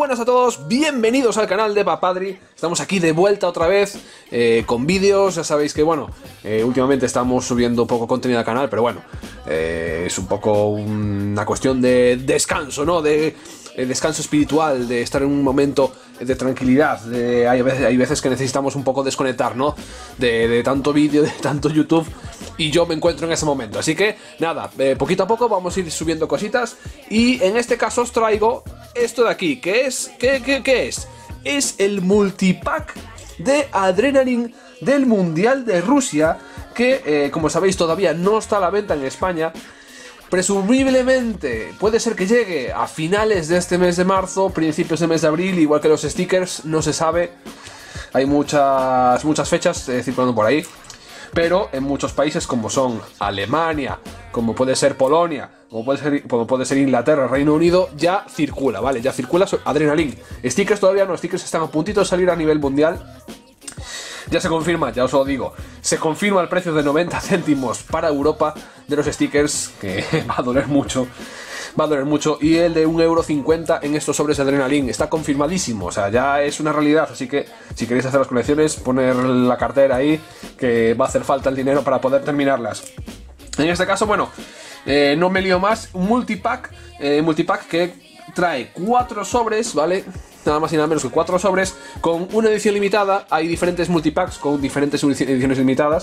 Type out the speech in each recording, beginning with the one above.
Buenas a todos, bienvenidos al canal de Papadri. Estamos aquí de vuelta otra vez con vídeos. Ya sabéis que bueno, últimamente estamos subiendo poco contenido al canal, pero bueno, es un poco una cuestión de descanso, ¿no? De descanso espiritual, de estar en un momento de tranquilidad. Hay veces que necesitamos un poco desconectar, ¿no? De tanto vídeo, de tanto YouTube. Y yo me encuentro en ese momento. Así que nada, poquito a poco vamos a ir subiendo cositas. Y en este caso os traigo esto de aquí. ¿Qué es? ¿Qué es? Es el multipack de Adrenaline del Mundial de Rusia. Que como sabéis todavía no está a la venta en España. Presumiblemente puede ser que llegue a finales de este mes de marzo, principios del mes de abril, igual que los stickers, no se sabe. Hay muchas fechas circulando por ahí. Pero en muchos países como son Alemania, como puede ser Polonia, como puede ser Inglaterra, Reino Unido, ya circula, ¿vale? Ya circula Adrenaline. Stickers todavía no, stickers están a puntito de salir a nivel mundial. Ya se confirma, ya os lo digo, se confirma el precio de 90 céntimos para Europa de los stickers, que va a doler mucho. Va a doler mucho, y el de 1,50 € en estos sobres de Adrenaline está confirmadísimo, o sea, ya es una realidad. Así que si queréis hacer las colecciones, poner la cartera ahí, que va a hacer falta el dinero para poder terminarlas. En este caso, bueno, no me lío más, un multipack que trae 4 sobres, ¿vale? Nada más y nada menos que 4 sobres con una edición limitada. Hay diferentes multipacks con diferentes ediciones limitadas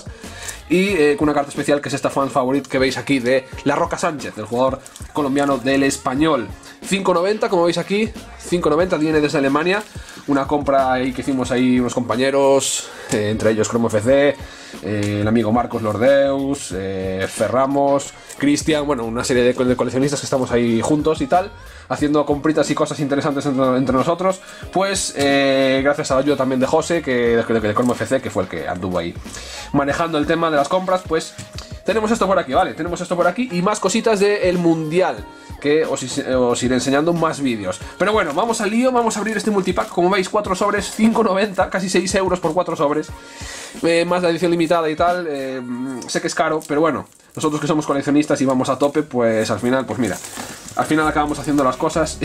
y con una carta especial que es esta fan favorite que veis aquí de La Roca Sánchez, el jugador colombiano del Español. 5,90, como veis aquí, 5,90, viene desde Alemania. Una compra ahí que hicimos ahí unos compañeros, entre ellos Cromo FC, el amigo Marcos Lordeus, Ferramos, Cristian, bueno, una serie de coleccionistas que estamos ahí juntos y tal, haciendo compritas y cosas interesantes entre nosotros. Pues gracias a la ayuda también de José, de Cromo FC, que fue el que anduvo ahí manejando el tema de las compras. Pues tenemos esto por aquí, ¿vale? Tenemos esto por aquí y más cositas del Mundial, que os iré enseñando más vídeos. Pero bueno, vamos al lío, vamos a abrir este multipack. Como veis, 4 sobres, 5,90, casi 6 € por 4 sobres. Más la edición limitada y tal, sé que es caro, pero bueno, nosotros que somos coleccionistas y vamos a tope, pues al final, pues mira, al final acabamos haciendo las cosas.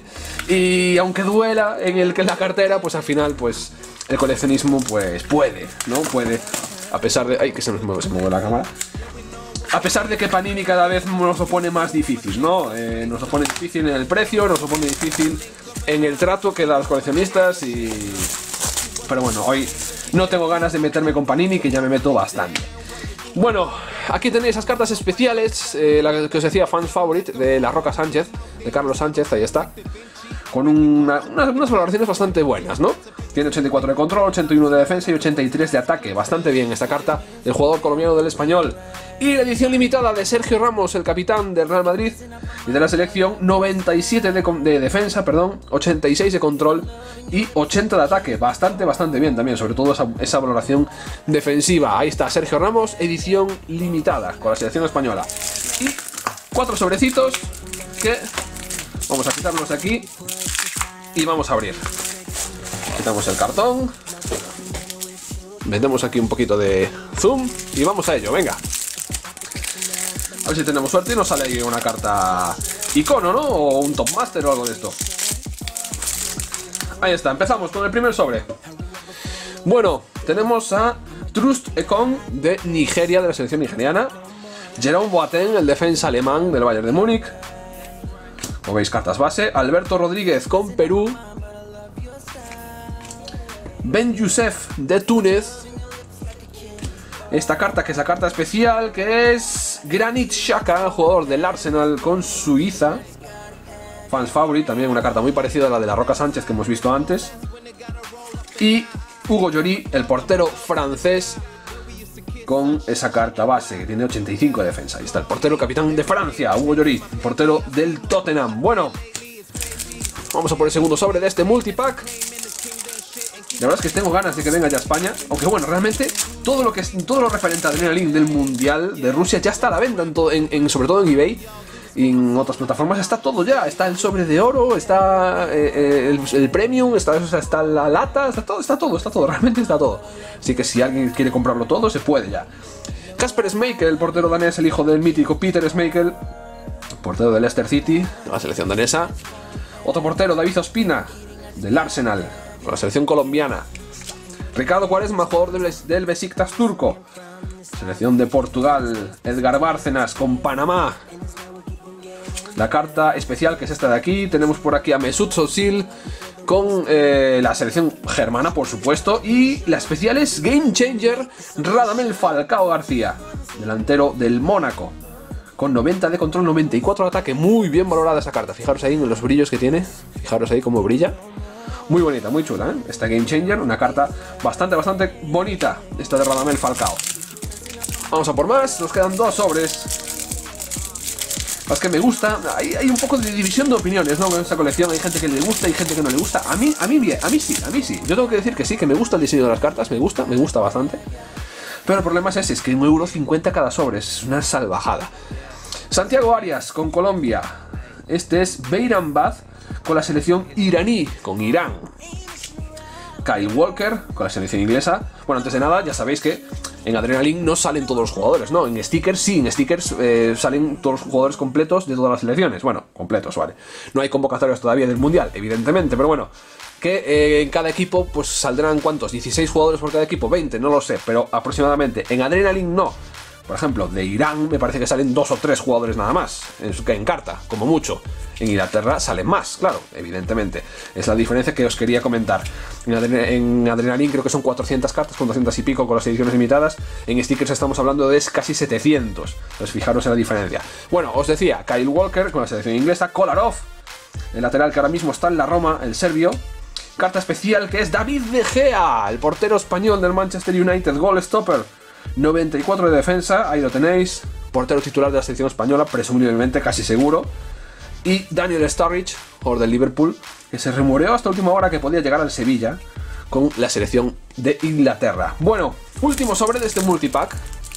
Y aunque duela en la cartera, pues al final, pues el coleccionismo, pues puede, ¿no? Puede, a pesar de... ¡Ay, que se mueve la cámara! A pesar de que Panini cada vez nos lo pone más difícil, ¿no? Nos lo pone difícil en el precio, nos lo pone difícil en el trato que da a los coleccionistas y... Pero bueno, hoy no tengo ganas de meterme con Panini, que ya me meto bastante. Bueno, aquí tenéis esas cartas especiales, la que os decía, Fans Favorite, de La Roca Sánchez, de Carlos Sánchez, ahí está. Con unas valoraciones bastante buenas, ¿no? Tiene 84 de control, 81 de defensa y 83 de ataque. Bastante bien esta carta del jugador colombiano del Español. Y la edición limitada de Sergio Ramos, el capitán del Real Madrid y de la selección, 97 de defensa, perdón, 86 de control y 80 de ataque. Bastante bien también, sobre todo esa valoración defensiva. Ahí está Sergio Ramos, edición limitada con la selección española. Y 4 sobrecitos que vamos a quitarlos de aquí y vamos a abrir. Quitamos el cartón, metemos aquí un poquito de zoom y vamos a ello, venga. A ver si tenemos suerte y nos sale ahí una carta icono, ¿no? O un Top Master o algo de esto. Ahí está, empezamos con el primer sobre. Bueno, tenemos a Trust Ekong de Nigeria, de la selección nigeriana. Jerome Boateng, el defensa alemán del Bayern de Múnich. Como veis, cartas base. Alberto Rodríguez con Perú. Ben Youssef de Túnez. Esta carta, que es la carta especial, que es Granit Xhaka, jugador del Arsenal con Suiza. Fans Favorite, también una carta muy parecida a la de La Roca Sánchez que hemos visto antes. Y Hugo Lloris, el portero francés, con esa carta base, que tiene 85 de defensa. Ahí está el portero capitán de Francia, Hugo Lloris, portero del Tottenham. Bueno, vamos a por el segundo sobre de este multipack. La verdad es que tengo ganas de que venga ya a España. Aunque bueno, realmente todo lo referente a Adrenaline del Mundial de Rusia ya está a la venta, sobre todo en eBay y en otras plataformas. Está todo ya. Está el sobre de oro, está el premium, está la lata, está todo, realmente está todo. Así que si alguien quiere comprarlo todo, se puede ya. Kasper Schmeichel, el portero danés, el hijo del mítico Peter Schmeichel, portero del Leicester City, la selección danesa. Otro portero, David Ospina, del Arsenal, con la selección colombiana. Ricardo Quaresma, jugador del Besiktas turco. Selección de Portugal. Edgar Bárcenas con Panamá. La carta especial, que es esta de aquí. Tenemos por aquí a Mesut Özil con la selección germana, por supuesto. Y la especial es Game Changer Radamel Falcao García, delantero del Mónaco, con 90 de control, 94 de ataque. Muy bien valorada esa carta. Fijaros ahí en los brillos que tiene. Fijaros ahí cómo brilla. Muy bonita, muy chula, ¿eh? Esta Game Changer, una carta bastante bonita. Esta de Radamel Falcao. Vamos a por más. Nos quedan 2 sobres. Es que me gusta, hay un poco de división de opiniones, ¿no? Con esta colección hay gente que le gusta y gente que no le gusta. A mí sí. Yo tengo que decir que sí, que me gusta el diseño de las cartas, me gusta bastante. Pero el problema es ese, es que 1,50 € cada sobre, es una salvajada. Santiago Arias con Colombia. Este es Beiranbad con la selección iraní, con Irán. Kyle Walker con la selección inglesa. Bueno, antes de nada, ya sabéis que en Adrenaline no salen todos los jugadores, ¿no? En stickers sí, en stickers salen todos los jugadores completos de todas las selecciones. Bueno, completos, vale. No hay convocatorias todavía del Mundial, evidentemente, pero bueno, que en cada equipo pues saldrán, ¿cuántos? 16 jugadores por cada equipo, 20, no lo sé, pero aproximadamente. En Adrenaline no. Por ejemplo, de Irán me parece que salen 2 o 3 jugadores nada más, en carta, como mucho. En Inglaterra salen más, claro, evidentemente. Es la diferencia que os quería comentar. En Adrenaline creo que son 400 cartas, 400 y pico con las ediciones limitadas. En stickers estamos hablando de casi 700. Entonces fijaros en la diferencia. Bueno, os decía, Kyle Walker con la selección inglesa. Kolarov, el lateral que ahora mismo está en la Roma, el serbio. Carta especial que es David De Gea, el portero español del Manchester United, goal stopper. 94 de defensa, ahí lo tenéis. Portero titular de la selección española, presumiblemente, casi seguro. Y Daniel Sturridge, jugador del Liverpool, que se rumoreó hasta última hora que podía llegar al Sevilla con la selección de Inglaterra. Bueno, último sobre de este multipack,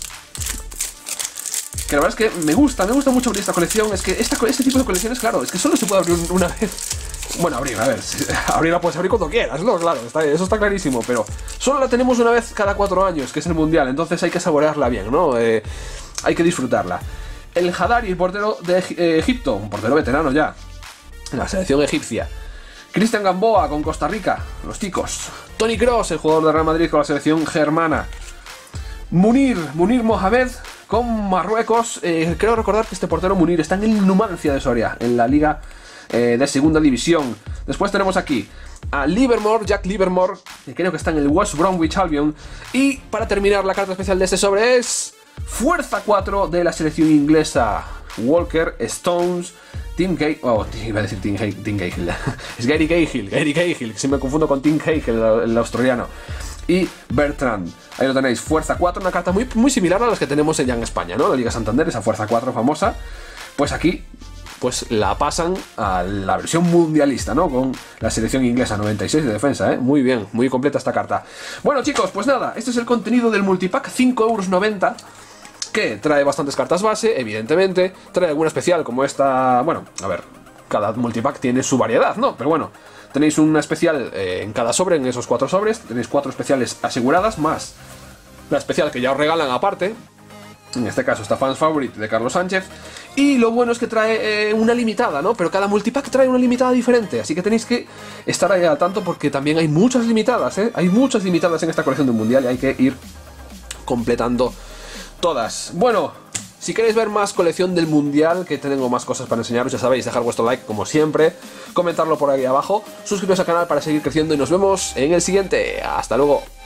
que la verdad es que me gusta mucho abrir esta colección. Es que este tipo de colecciones, claro, es que solo se puede abrir una vez. Bueno, abrirla puedes abrir cuando quieras, ¿no? Claro, eso está clarísimo, pero solo la tenemos una vez cada 4 años, que es el Mundial, entonces hay que saborearla bien, ¿no? Hay que disfrutarla. El Hadari, el portero de Egipto, un portero veterano ya, en la selección egipcia. Cristian Gamboa con Costa Rica, los chicos. Toni Kroos, el jugador de Real Madrid con la selección germana. Munir Mohamed con Marruecos. Creo recordar que este portero Munir está en el Numancia de Soria, en la liga de segunda división. Después tenemos aquí a Jack Livermore, que creo que está en el West Bromwich Albion. Y para terminar, la carta especial de este sobre es Fuerza 4 de la selección inglesa. Walker, Stones, Tim Cahill. Oh, iba a decir Tim Cahill. Es Gary Cahill, si me confundo con Tim Cahill, el australiano. Y Bertrand, ahí lo tenéis, Fuerza 4, una carta muy similar a las que tenemos en España, ¿no? La Liga Santander, esa Fuerza 4 famosa. Pues aquí pues la pasan a la versión mundialista, ¿no? Con la selección inglesa, 96 de defensa, ¿eh? Muy bien, muy completa esta carta. Bueno, chicos, pues nada, este es el contenido del multipack, 5,90 €, que trae bastantes cartas base, evidentemente, trae alguna especial como esta. Bueno, a ver, cada multipack tiene su variedad, ¿no? Pero bueno, tenéis una especial en cada sobre, en esos 4 sobres, tenéis 4 especiales aseguradas, más la especial que ya os regalan aparte. En este caso está Fans Favorite de Carlos Sánchez. Y lo bueno es que trae una limitada, ¿no? Pero cada multipack trae una limitada diferente. Así que tenéis que estar ahí al tanto porque también hay muchas limitadas, ¿eh? Hay muchas limitadas en esta colección del Mundial y hay que ir completando todas. Bueno, si queréis ver más colección del Mundial, que tengo más cosas para enseñaros, ya sabéis, dejar vuestro like como siempre, comentarlo por ahí abajo, suscribiros al canal para seguir creciendo y nos vemos en el siguiente. Hasta luego.